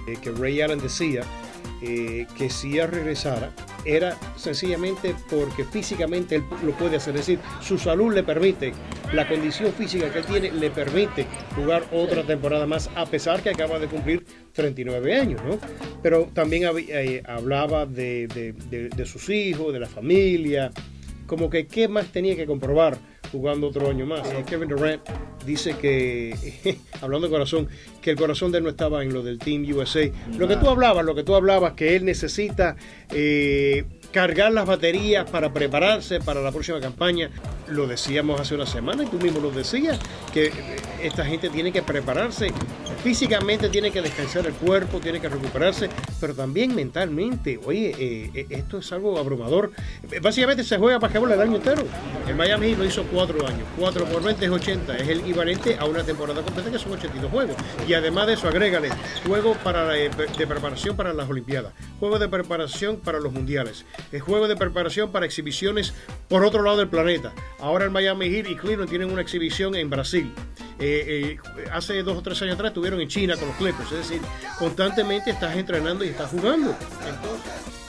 que Ray Allen decía que si él regresara era sencillamente porque físicamente él lo puede hacer, es decir, su salud le permite, la condición física que él tiene le permite jugar otra temporada más, a pesar que acaba de cumplir 39 años, ¿no? Pero también hablaba de sus hijos, de la familia, como que qué más tenía que comprobar jugando otro año más. Kevin Durant dice que, hablando de corazón, que el corazón de él no estaba en lo del Team USA. Lo que tú hablabas, que él necesita cargar las baterías para prepararse para la próxima campaña. Lo decíamos hace una semana y tú mismo lo decías, que esta gente tiene que prepararse físicamente, tiene que descansar el cuerpo, tiene que recuperarse, pero también mentalmente. Oye, esto es algo abrumador. Básicamente se juega basquetbol el año entero. El Miami Heat lo hizo 4 años. 4 por 20 es 80. Es el equivalente a una temporada completa, que son 82 juegos. Y además de eso, agrégale juego de preparación para las Olimpiadas, juego de preparación para los mundiales, juego de preparación para exhibiciones por otro lado del planeta. Ahora el Miami Heat y Cleveland tienen una exhibición en Brasil. Hace 2 o 3 años atrás estuvieron en China con los Clippers. Es decir, constantemente estás entrenando y estás jugando. Entonces,